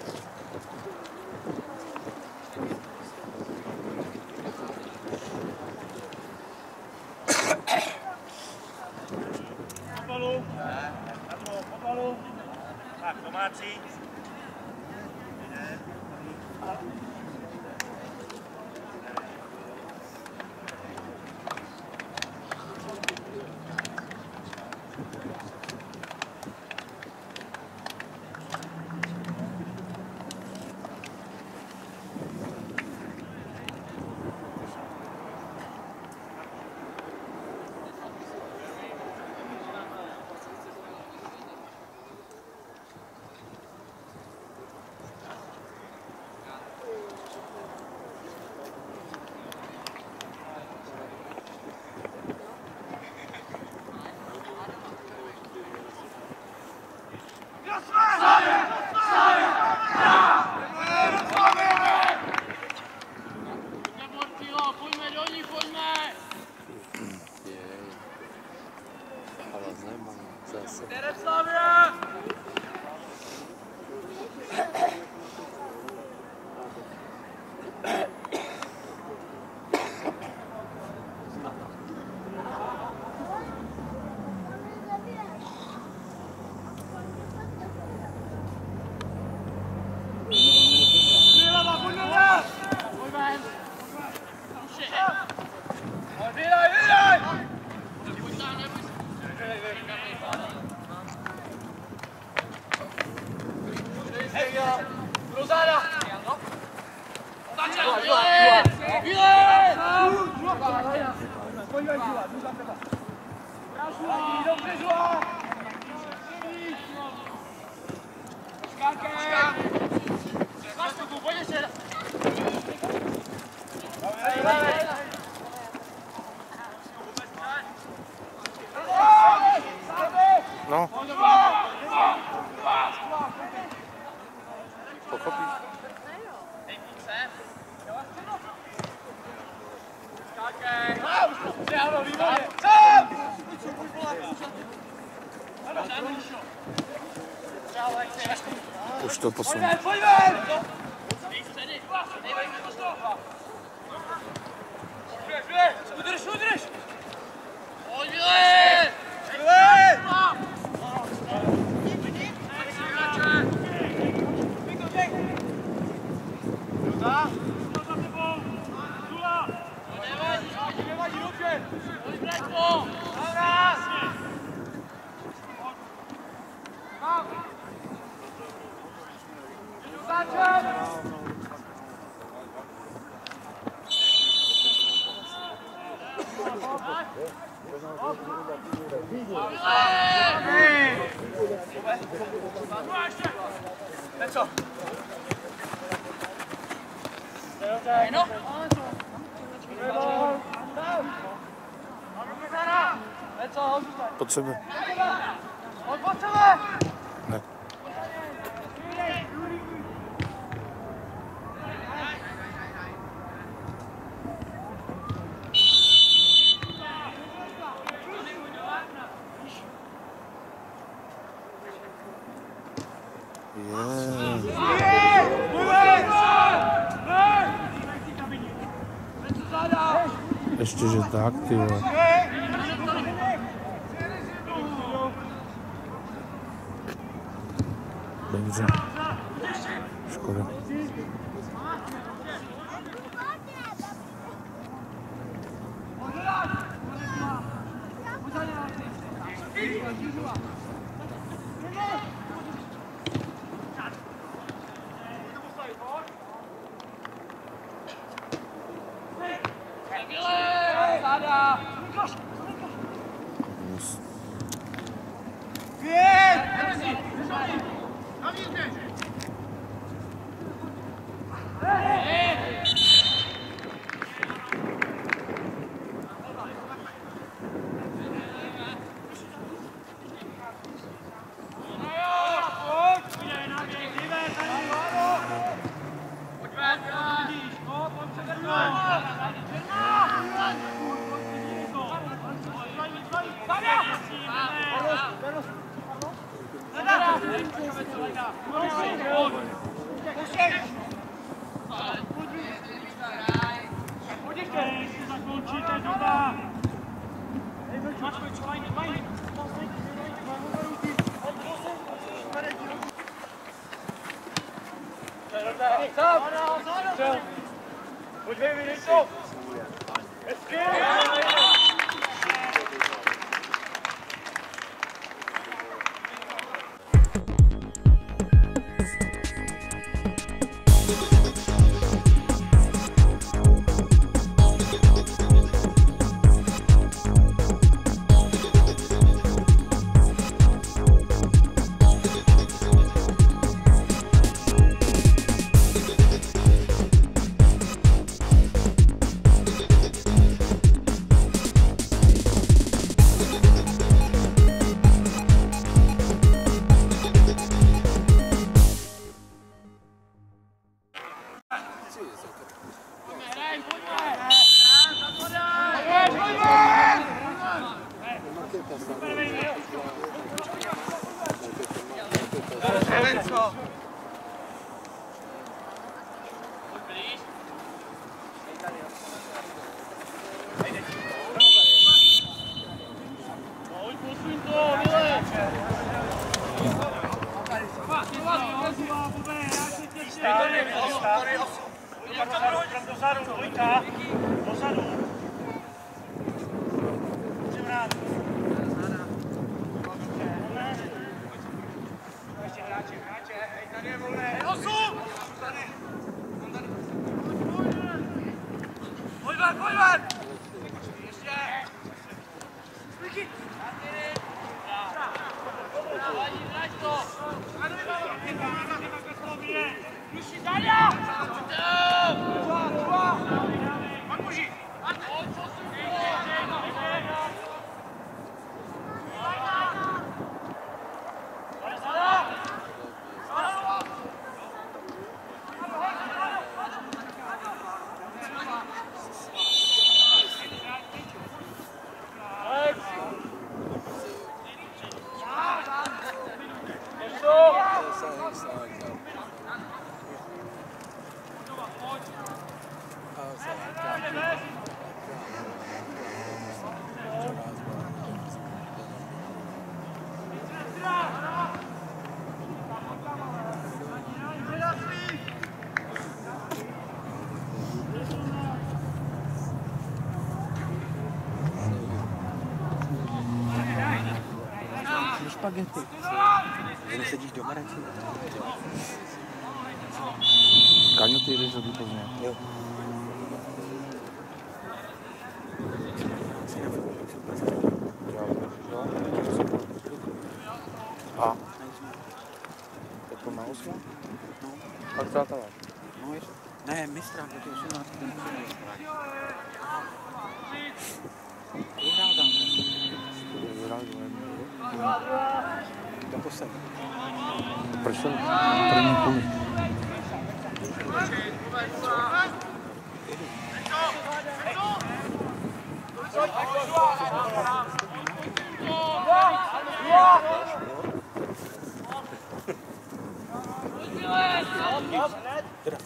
Pomalu. Tak, domácí. No. Pochopíš? Už to posun. Udrž! Potřebuje. Ne. Ještě, že tak, ty vole. Dobře. Škoda. Pojď ještě, zakončíte, dobrá. Pojď vyjít to! Hezky! Špagety. Nesedíš doma radši? Káňo, ty jdeš do Plzně. Jo. A? Jako na 8? No. Pak přátelé. No, ne, mistrák, to je 18. Vyhrál tam. Vyhrál 2-1. To posel. Prošel první půl. Teda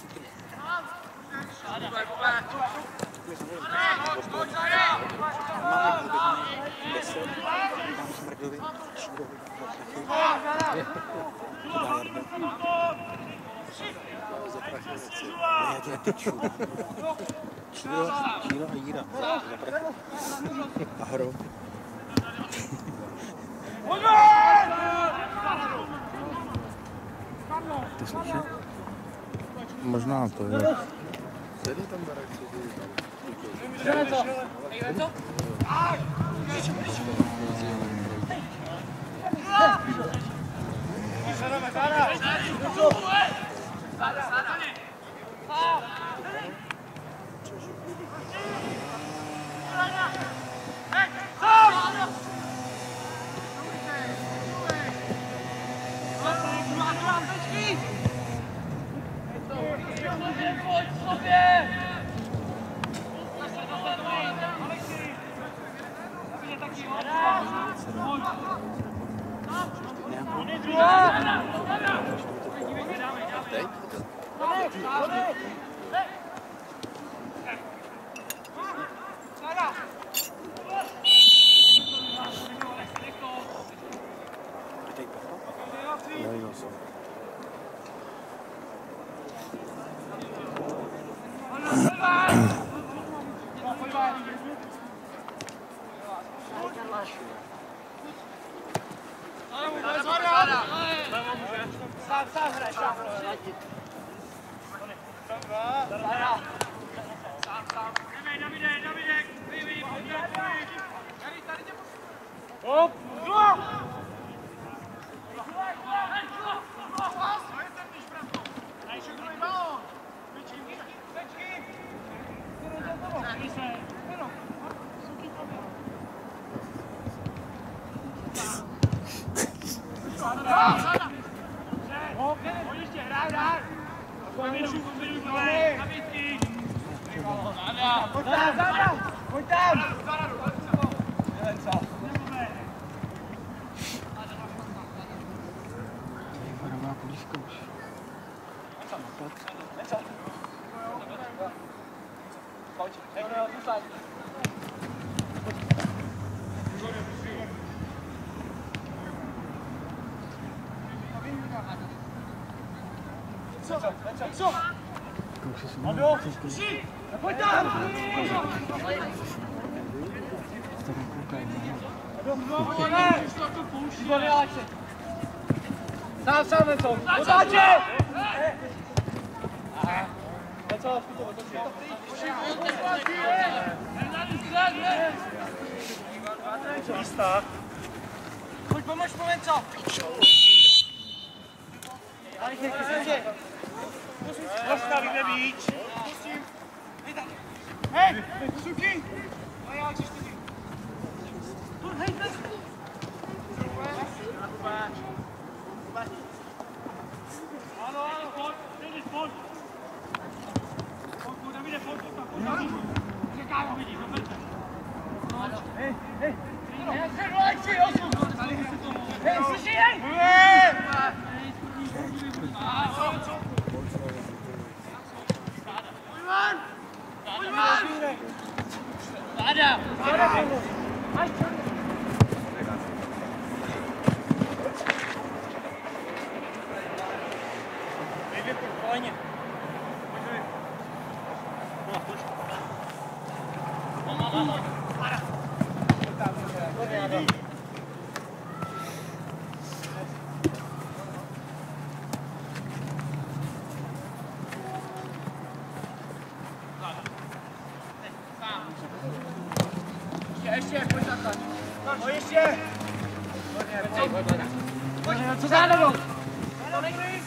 máme klubit 10, mám Smrdovi, Šírovi, já tě tyču. Číro a Jíra. A Hro. To slyšet? Možná to je. Sedí tam barák, Teď? Daj ho sem. Sám hraj, sám. Davide, vyvíj, hop, pojď tam! Varová blízko už. Pojď tam! Sám, Venco! Otáče! Venco, místa. Pojď, pomož mu, Venco! Postavíme víc. Hej, suky! Hej, ano, pojď, pojď. Pojď, Davide, pojď, pojď. Čekaj, uvidíš, dobře. Hej, hej. Hej, slyší, hej! Ještě, pojď zaklad. No ještě. Pojď, co zádalo? To nekryj.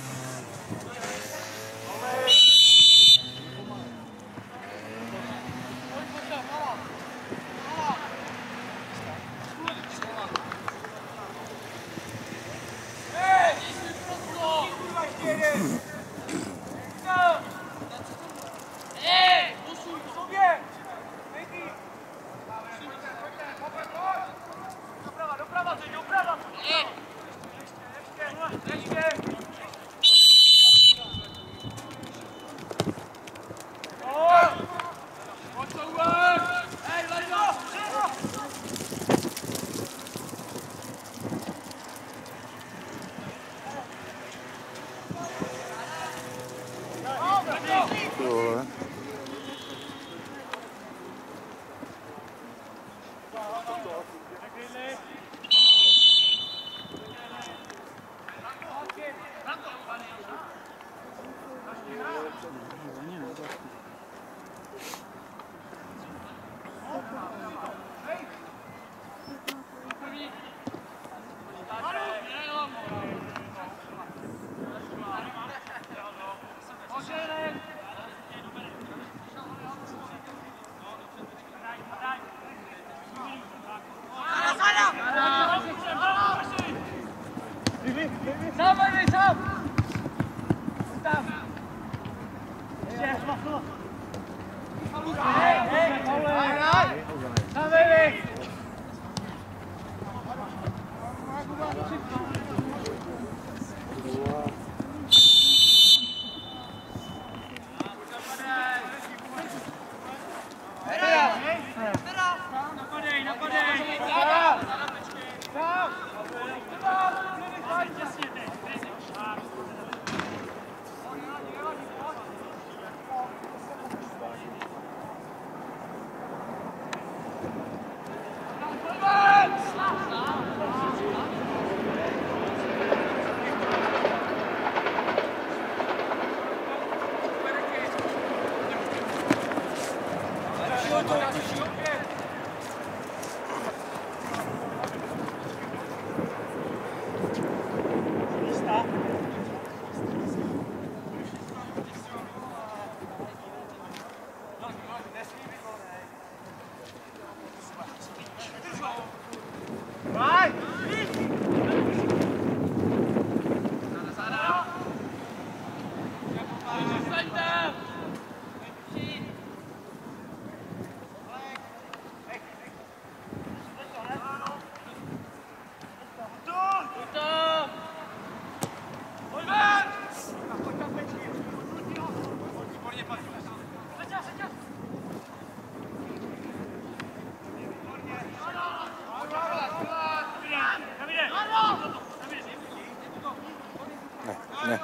Ne.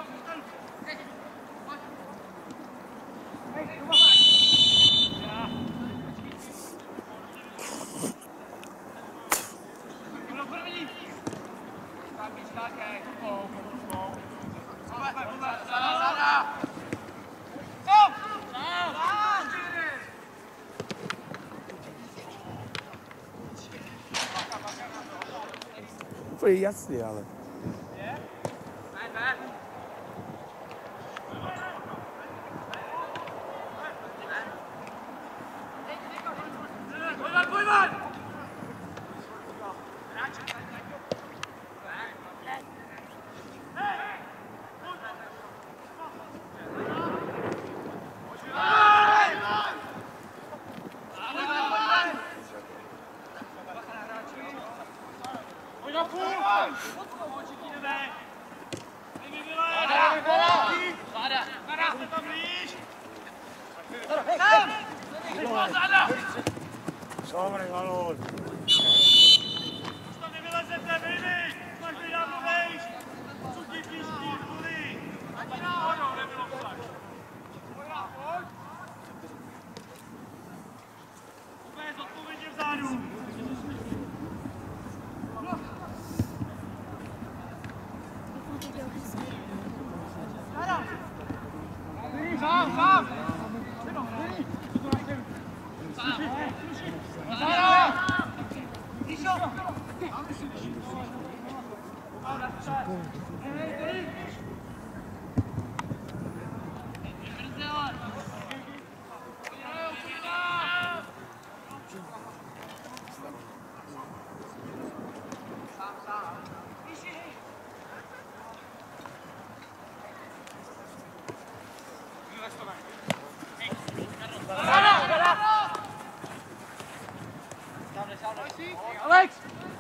To je jasný, ale. Dobre, balón. Už to nevylezete, baby! Máš mi dát vejš! Co ti píští, vůli? Ani náhodou nebylo tak. Pojď! Úplně zodpovědně vzadu. Sám, sám! Alex!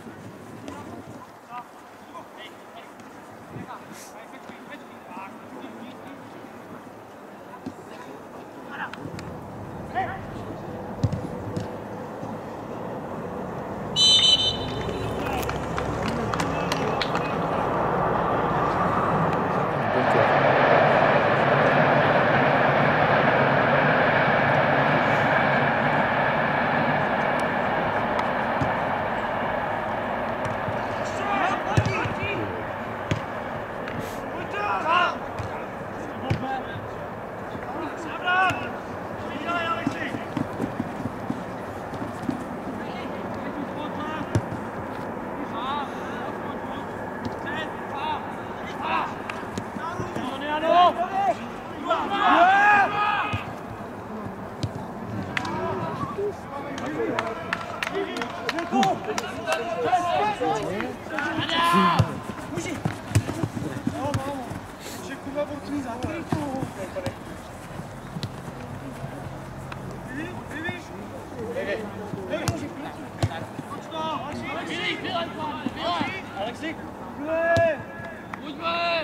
Alexi! Buďme!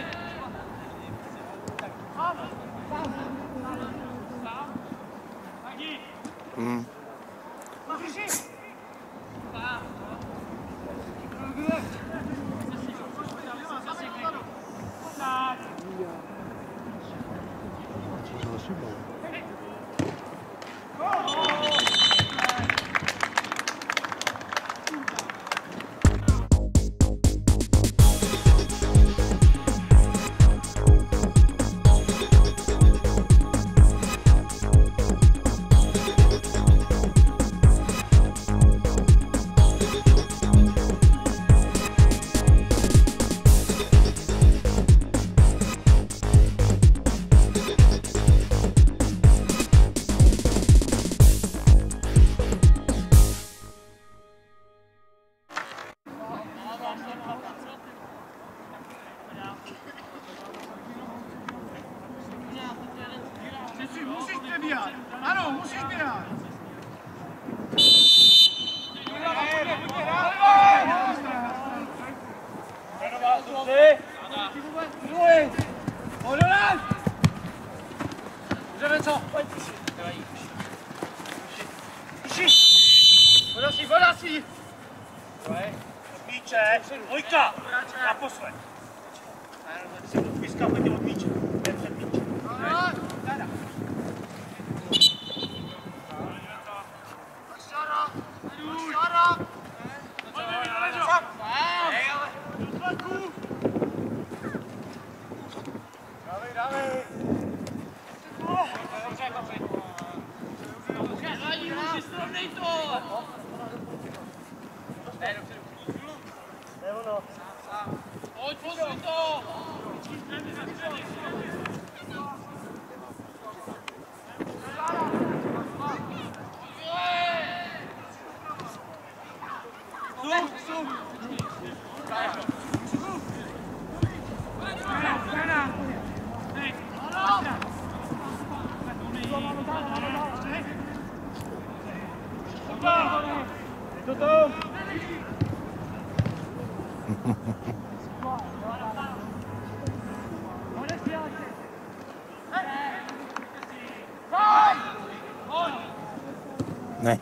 Musíš přebíhat. Ano, musíš běhat. Můžeme co? Pojď. Podasí. Míče, dvojka. Naposled. Získá pěkně od míče. Před míče. Ne.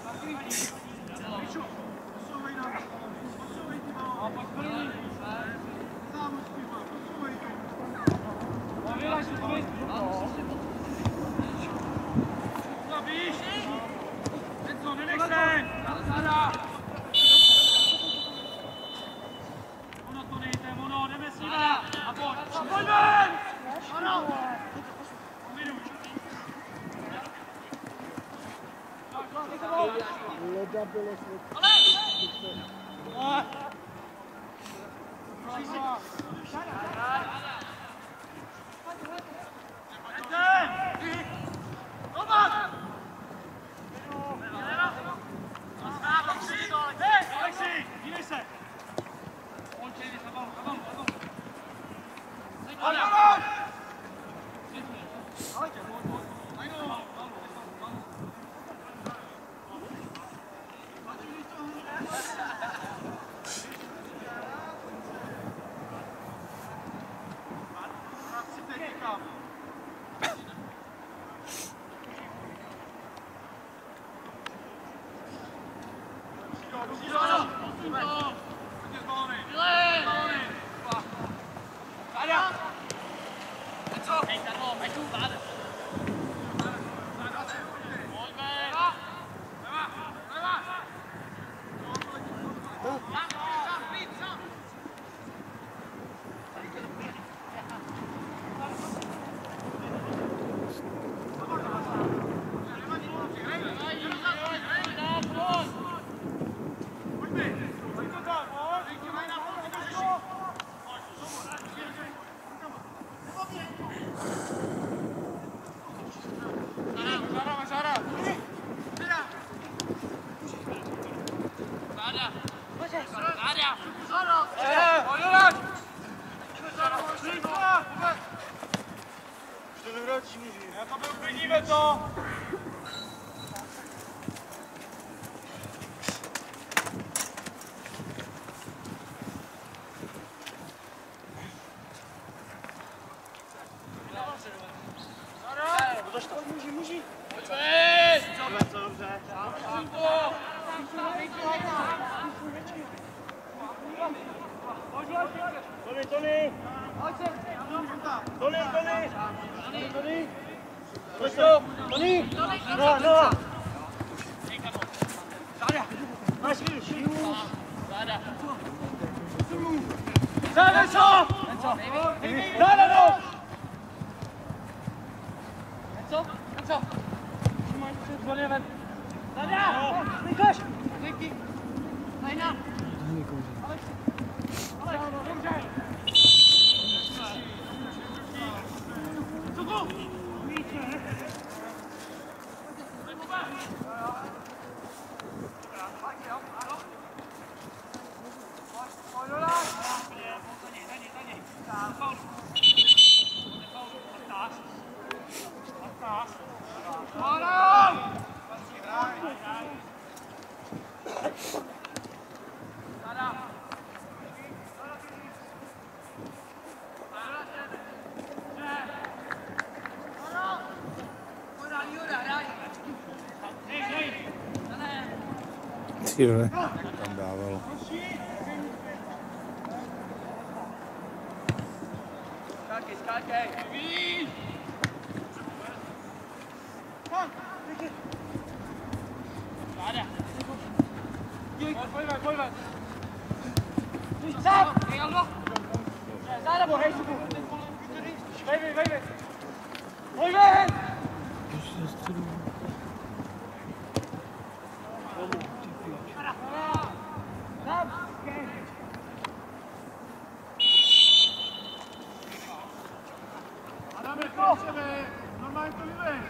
Uklidníme to! Muži! Dobře. Tony! Tony! No! Máš šílu! Zále co? Dále no! Co? Zvolně ven. Dále! Nikoš! Díky! Lejna! Dobře! Cuku! Ty tam dávalo. Adame, crescere! Normálně to vyvej!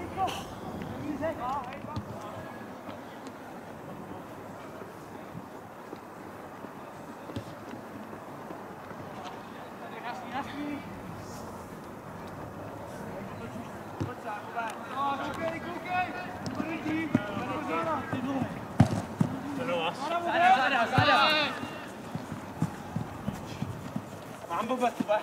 Mám Bobe, Bobe.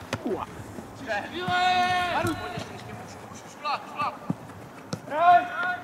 Right!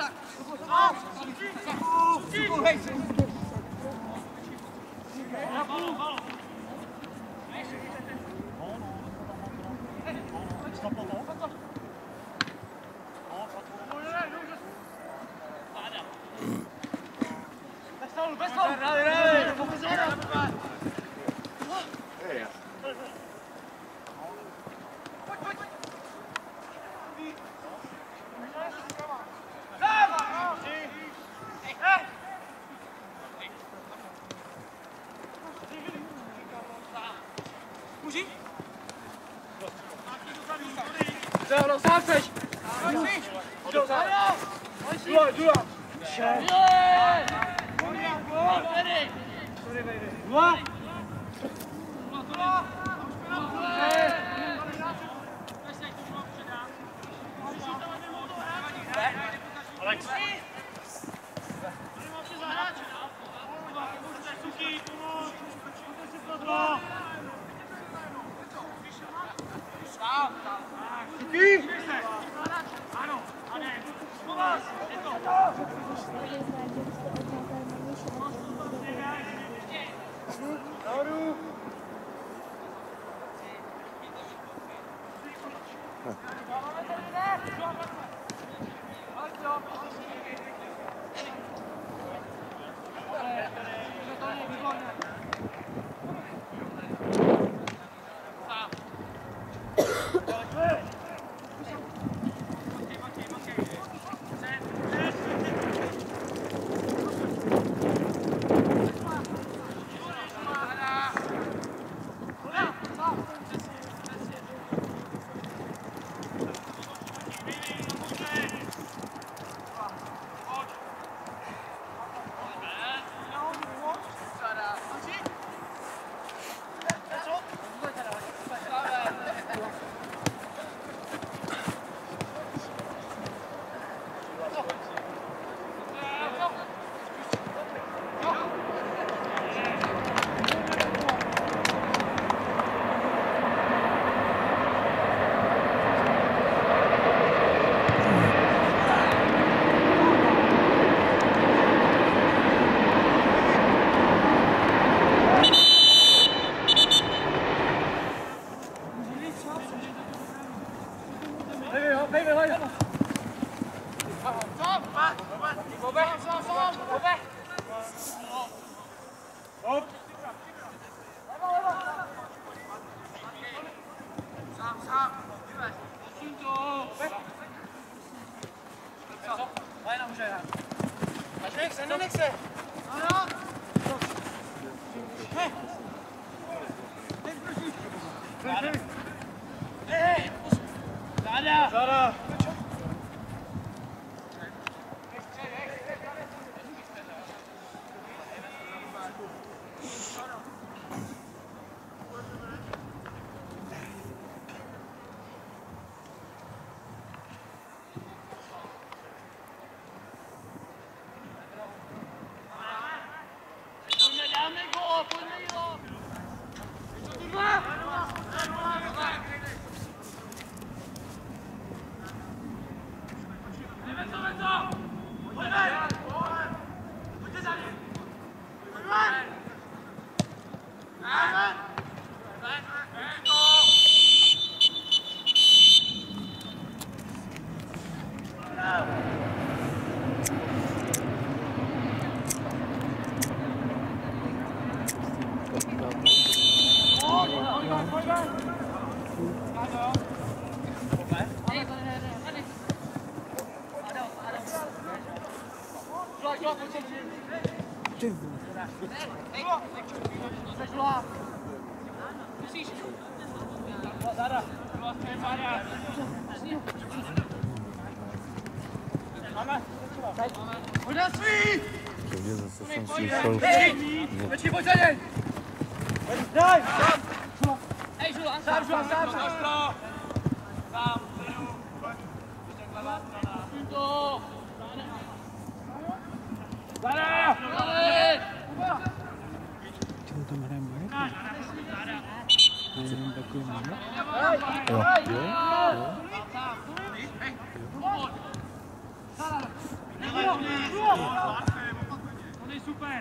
Takže zase jsem slyšel, tam hrajeme barek? Jenom takový máme? jo. To je super.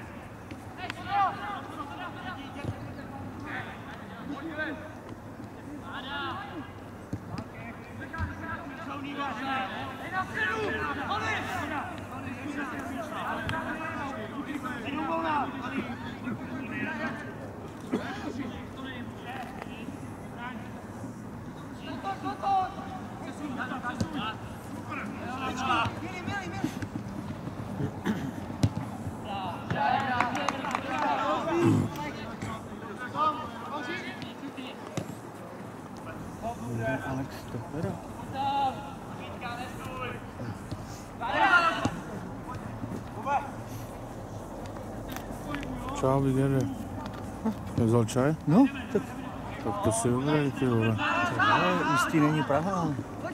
Alex Stopera. Čau, Vigere. Vzal čaj? No, tak Tak to si dobrý, ty vole. Ústí není Praha.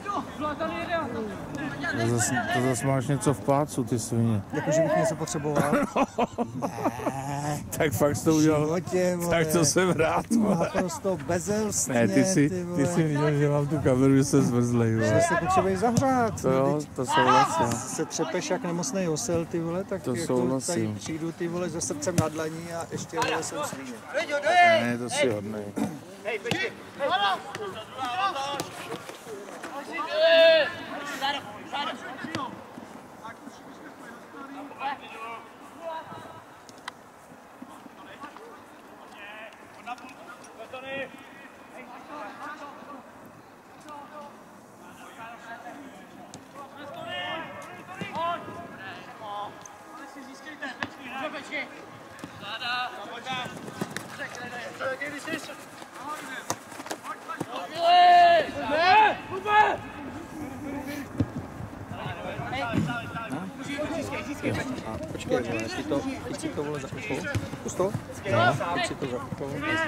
To zas máš něco v plácu, ty svině. Jakože bych něco potřeboval. Tak fakt jsi to udělal. Životě, vole. Tak to jsem rád, vole. Naprosto bezelstně, Ne, ty jsi viděl, že mám tu kameru, že jsem zmrzlej, Že vole. se potřebuješ zahřát. To jo, to souhlasím. Se třepeš jak nemocnej osel, ty vole, tak To jako souhlasím. tady přijdu, ty vole, se srdcem na dlaní a ještě, vole, jsem svině. Ne, to si hodnej. A počkej, vole, ty si to, vole, zakopou. Pust to? No, teď si to zakopou.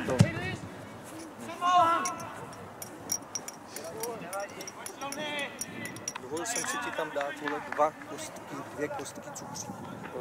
Dovolil jsem si ti tam dát, vole, dvě kostky cukříku.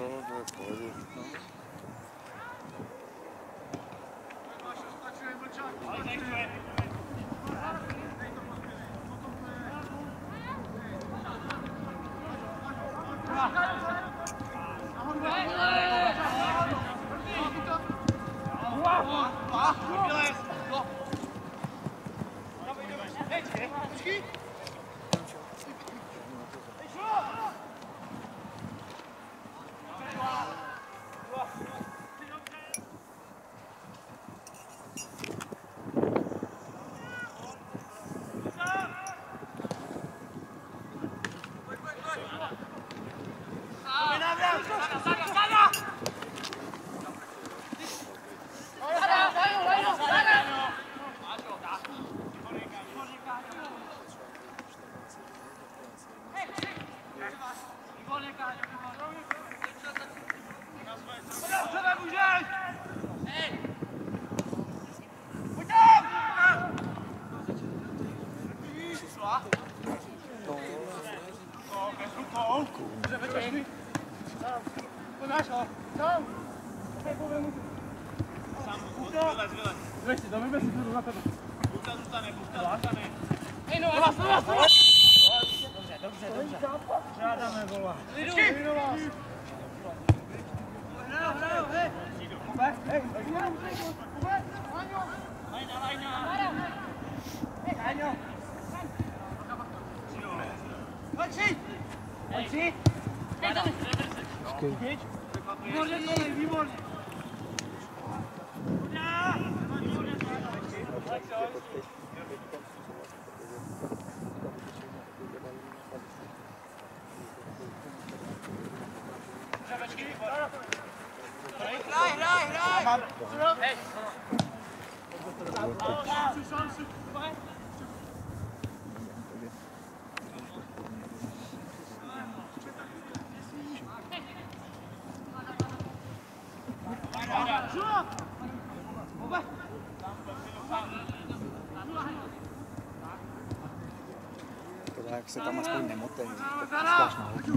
Jak se tam aspoň nemotej, tak pustáš na hodně.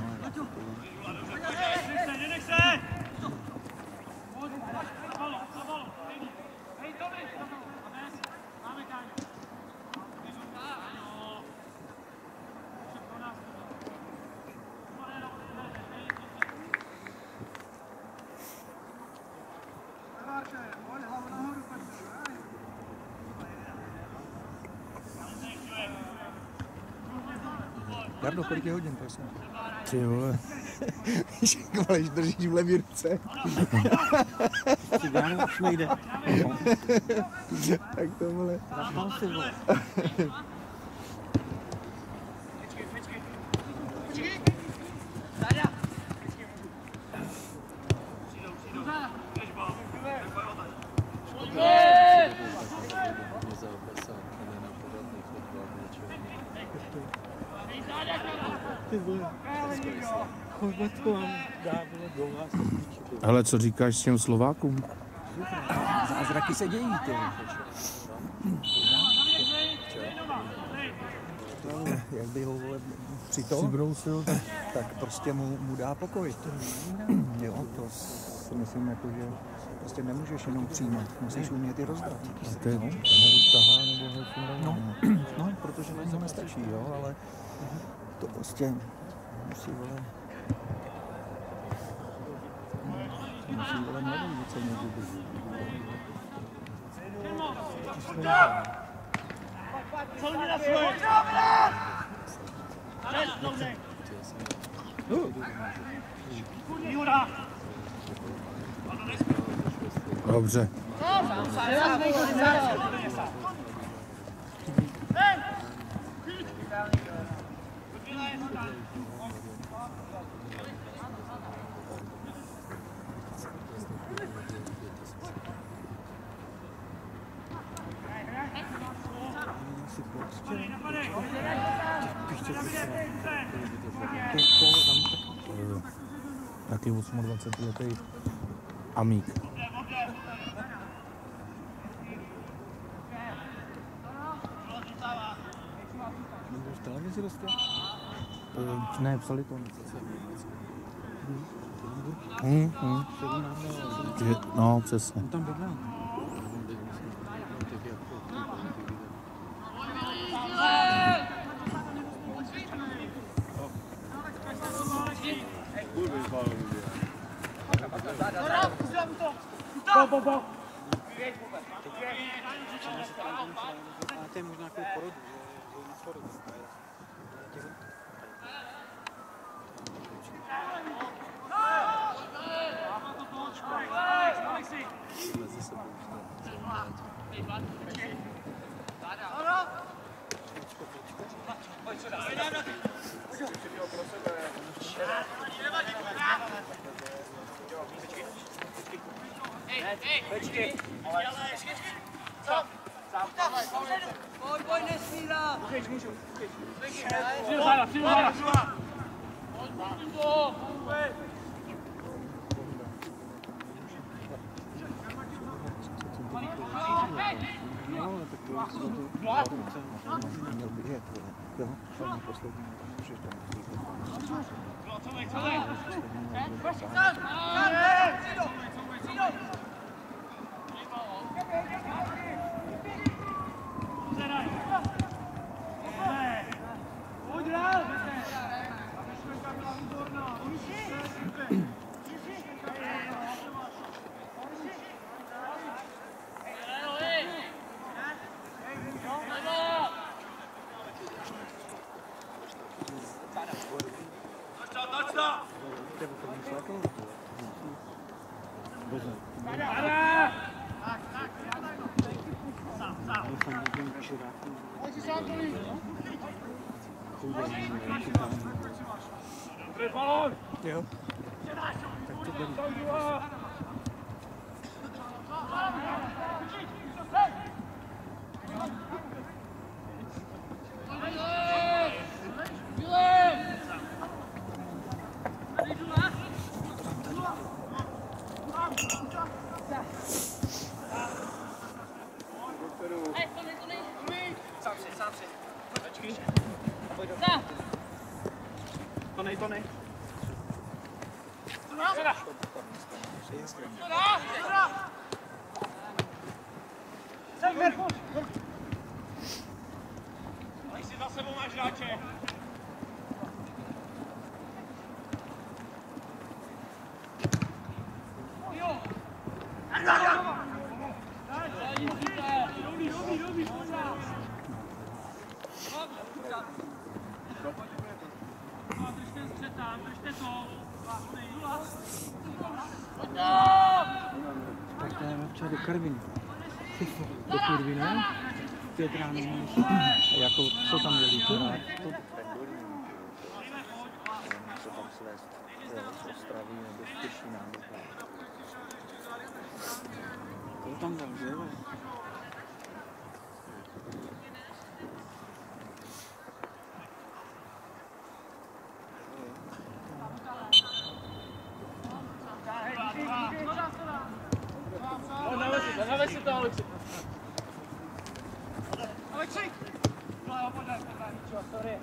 Nech se! Máme Káňu. Jardo, kolik je hodin, prosím? 3 vole. Když držíš v levý ruce. Cigáno už nejde. Tak to vole. Zapal si, vole. Ty vole. Chorvatsko vám dá, vole, do vás. Hele, co říkáš s těm Slovákům? Zázraky se dějí, ty. Jak by ho vole přibrousil, tak prostě mu dá pokoj. Jo, to si myslím, jako, že prostě nemůžeš jenom přijímat, musíš umět i rozdat. To je tahá nebo No, protože to nestačí, jo, ale to prostě musí vole mladou více někdy. Co mi na svoje? Jura! Dobře. Taky 28letý amík. V televizi roste? Ne, psali to. No, přesně. Tam bydlel. To je možná nějakou porodu, Boj nesmírá! Měl běžet, jo, tam poslední můžeš Jo. Tak to beru. To nej. Když si za sebou máš hráče. Tak jdeme včera do Karviny. Do kurvy, ne? 5 ráno. Jako, co tam dělí? To tam svést z Ostravy nebo z Těšína. To tam dal, že jo? Navez si to, Alexi. Alexi! No, pojď, sorry.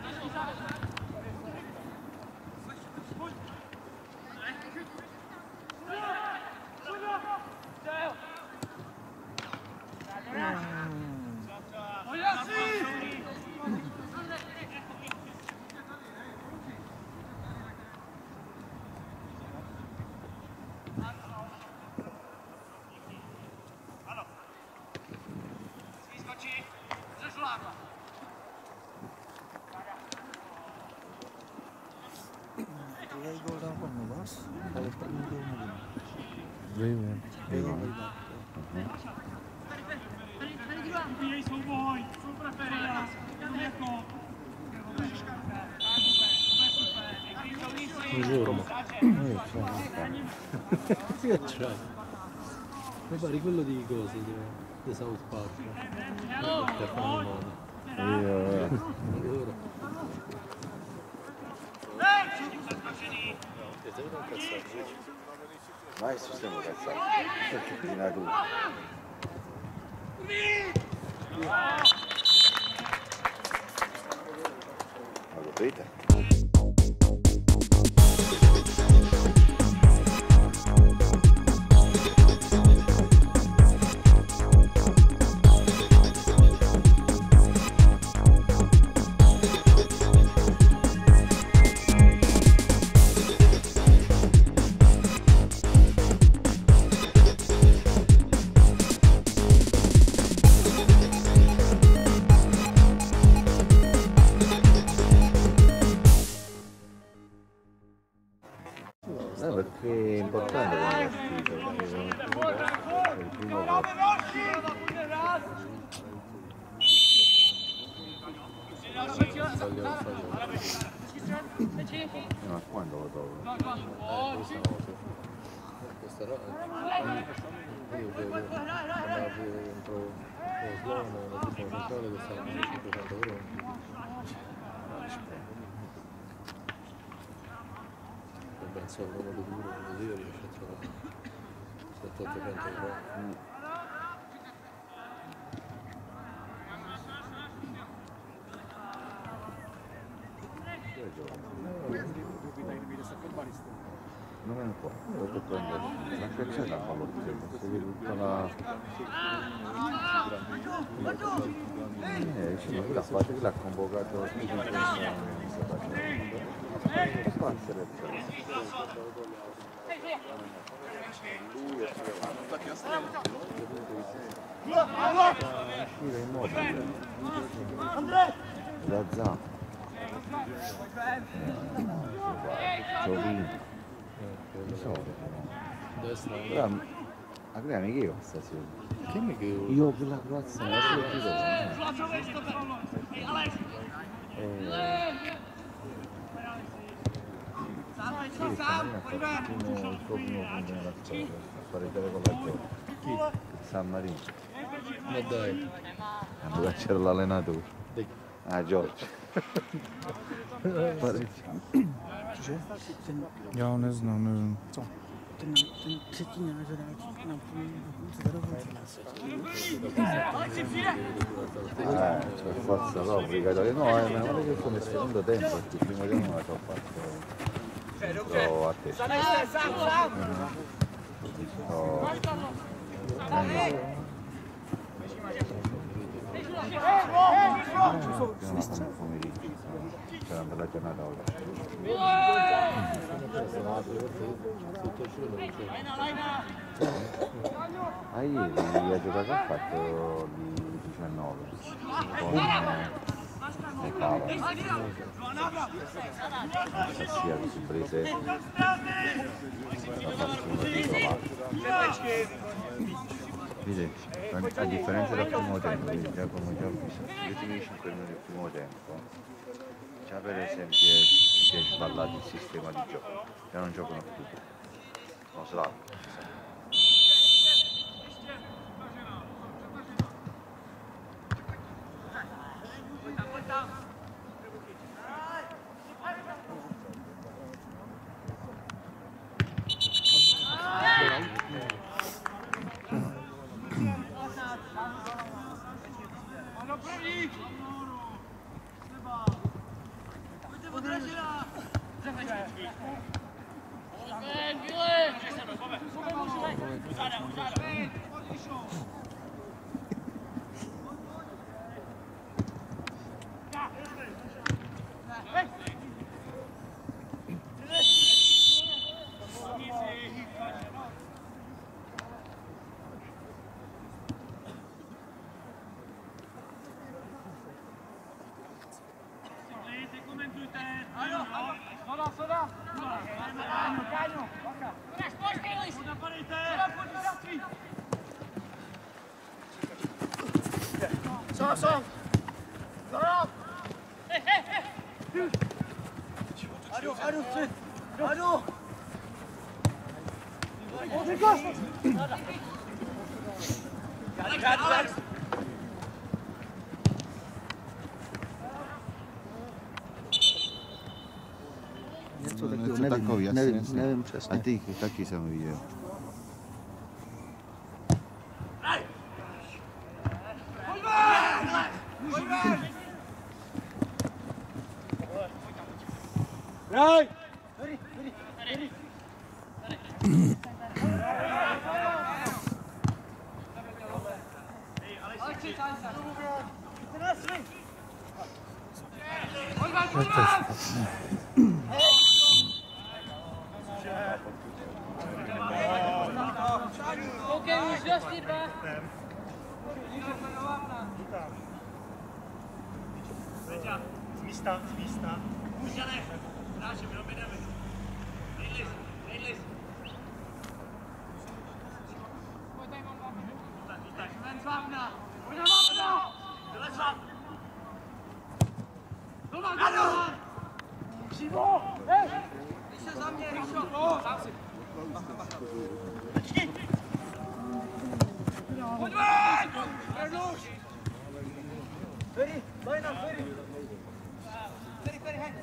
Druhý gól dal pan Novas, ale první gól Vejme. nevím. Ubíjej souboj, super Feria, jako. Mi pare quello di cose di South Park. Per fare moda. Vai su stiamo cazzando. Fino tu. Ma lo vedi? Perché è importante quando è scritto, perché il primo gol. Ma quando lo trovo? Questa roba. Io vedo dentro lo slow, la tipo centrale che sta a 500 euro. Penso a uno duro, così riesce a trovare 700-800 euro. Non me ne può, devo prendere la cacciata a fallo, se tutta la... la parte che l'ha convocato può essere uscire in modo da Zan Giovini però a che amiche io stasera Che mi che io per la Croazia non so più il suo primo punto nella storia a fare con la gioia San Marino Ma dai. quando c'era l'allenatore Giorgio Já neznám. Co? Ten třetí nážeráček na forza l'obbligato no ma guarda che sono nel secondo tempo il primo tempo non la so fatto a te per la giornata oggi ieri ha giocato ha fatto il 19 con nechávat. Si jak si blize, vedi, la differenza dal primo tempo, quindi Giacomo già definisce in quel primo tempo, già per esempio si è sballato il sistema di gioco, già non giocano più, non se l'ha. Něco Něco takového, takový, nevím přesně. A ty taky jsem viděl. Right! OK, už dosti dva. Z místa. Užane, hráčem, jenom jdeme. Nejlis. Tak, ven z vápna. Pojď na vápna. Vylez vám. Doma. Přímo. Hej. Když se za mě, Ríšo. Sám si. Počkej. Pojď ven. Verduš. Ferry, line up, Ferry. Ferry, hej.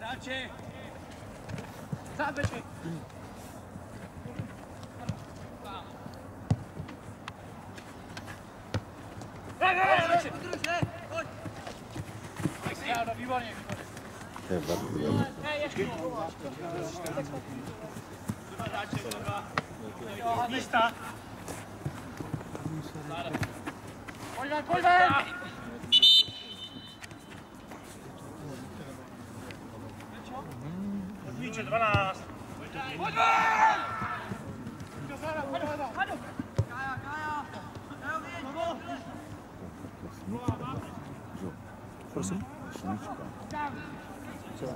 Hráči! Záběžky! Výborně, To je velký. místa! Pojď ven, pojď ven! Míče 12! Pojď ven! Prosím? Šnička. Co?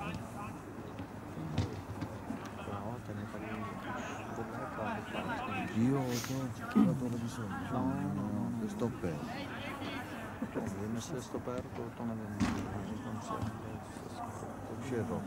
No, ten je tady už od léta. Jo, to televize. No, to je stoper. Nevím, jestli je stoper, to nevím. Říkám se, to už je to.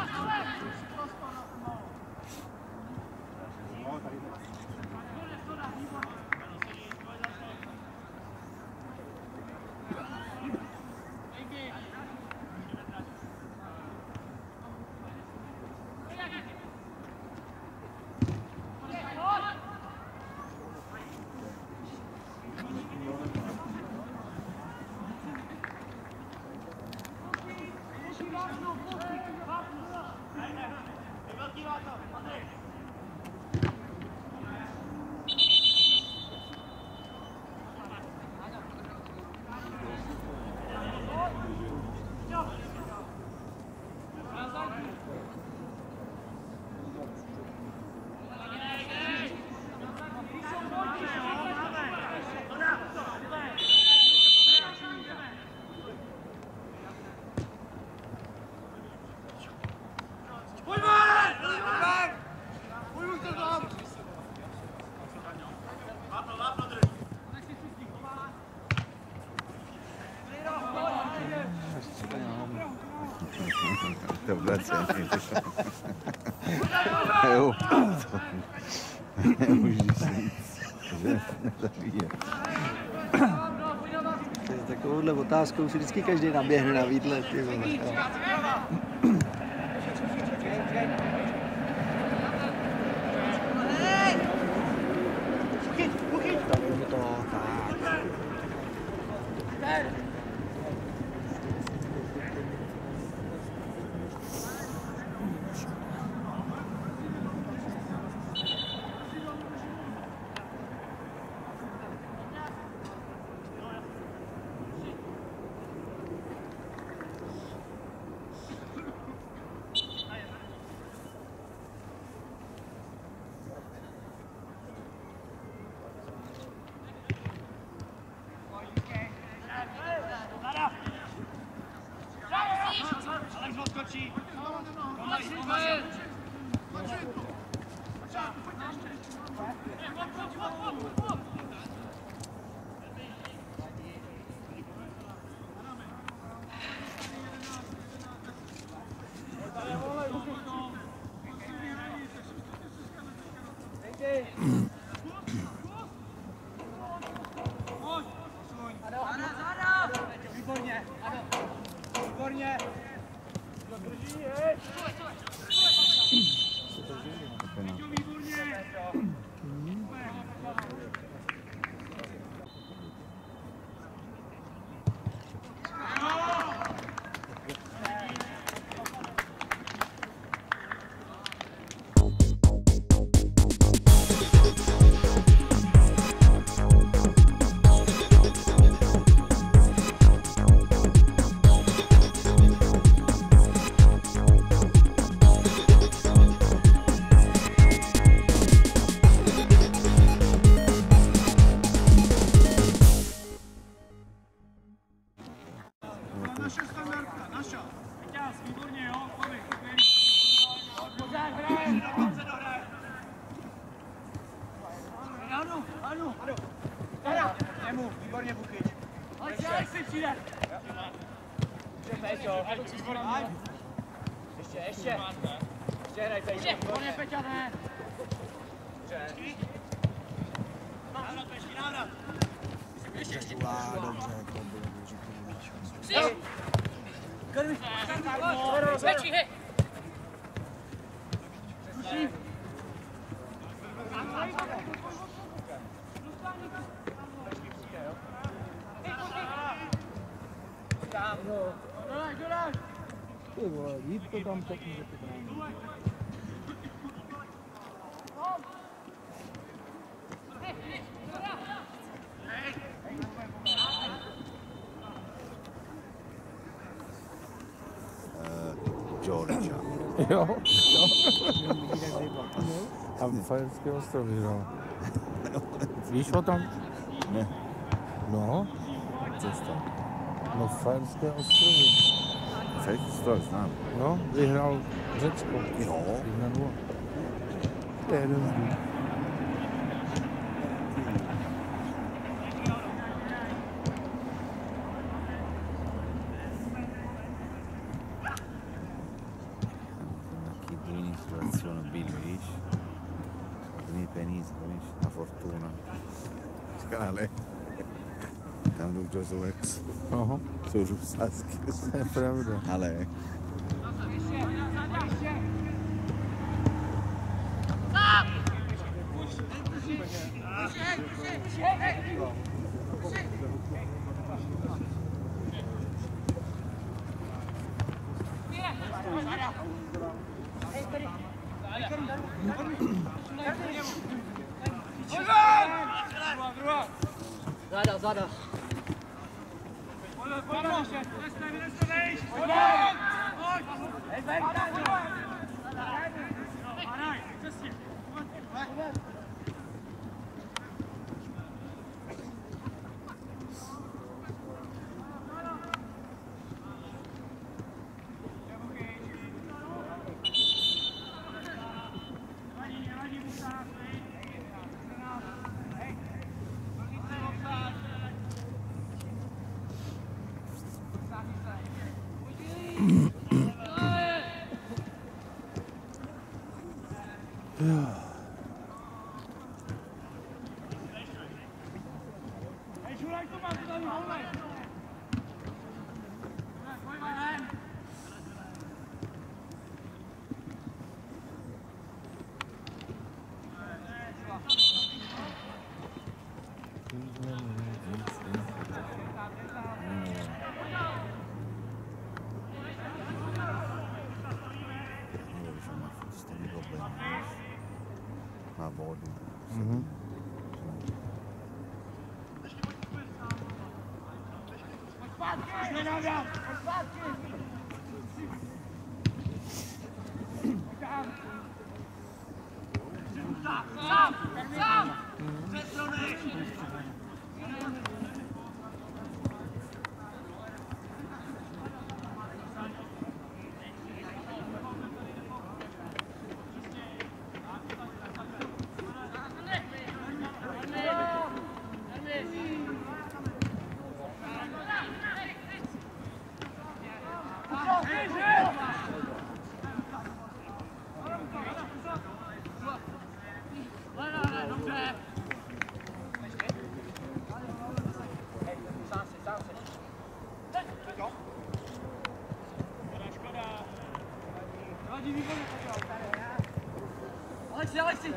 To obracení. Jo. Nemůžu si říct, že nezabíje. Takovouhle otázkou si vždycky každý naběhne na výdle. Ty vole. Alex odskočí! Výborně! Výborně! Drží, hej! Výborně! Naše standardka, naša. Vítěz, výborně, jo, pojď. Pořád hraje, dokonce dohraje. Anu, Anu. Teda, nemu, výborně Buchyť. Alex si přijde. Ještě hraj Pejčo. Výborně, Peťa, ne. Návrat, Pešky, návrat. Ještě. Dobře, to bylo důležité. Ty vole, jít to tam tak může to bránit. Georgia. Jo. A Fajerské ostrovy, no. Víš o tom? Ne. No, Cesta. no Fajerské ostrovy. To znám. No, vyhrál Řecko. Jo. 1-0. To je jeden z nich. Anche in situazione bellissima. Nei penisola, la fortuna. Scale. Tam jdou Jozovex. Aha, Jsou Rusásky. to je pravda. Ale Záda. má vodu. Alexi!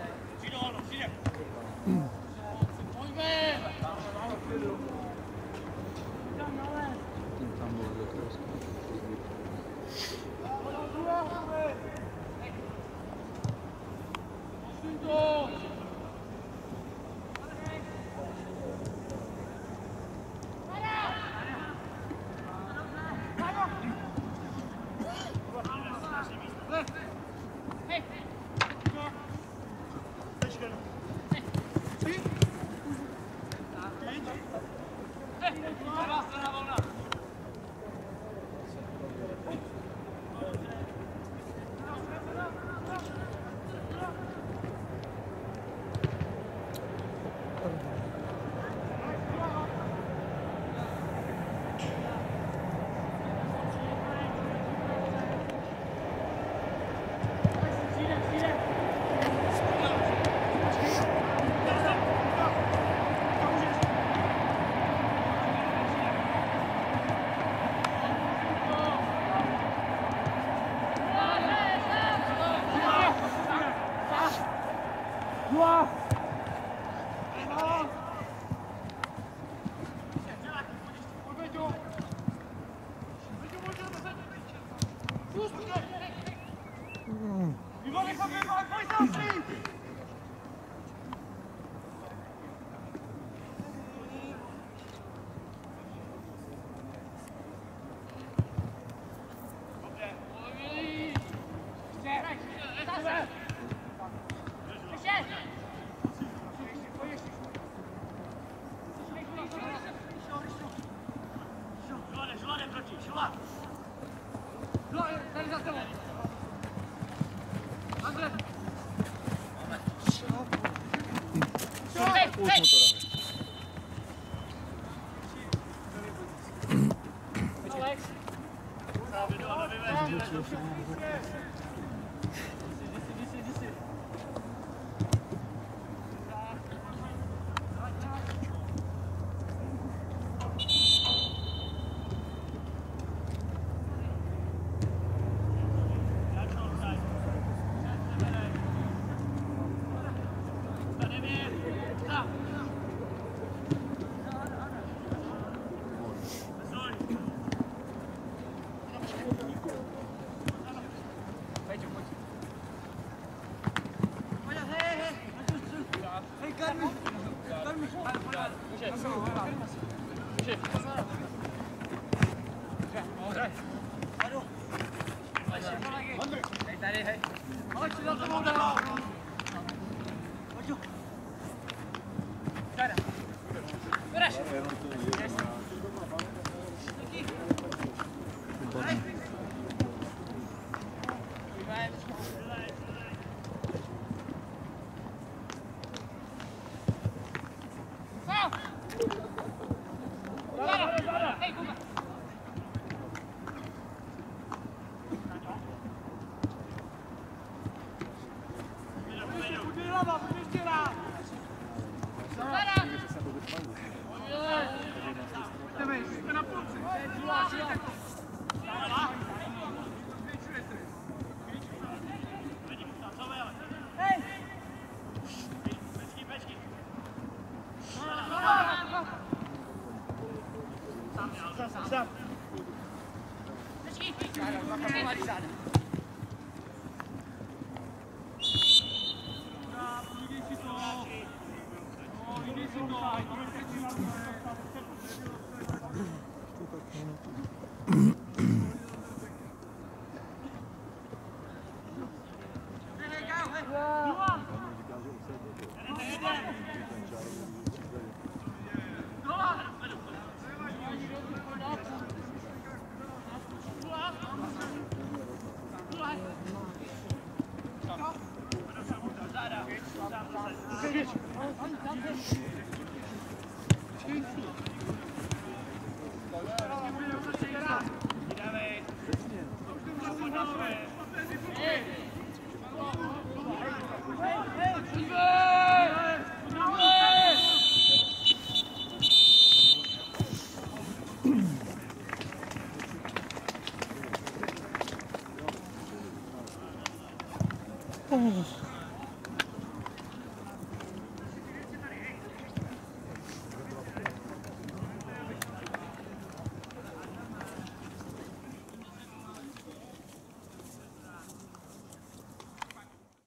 Oh.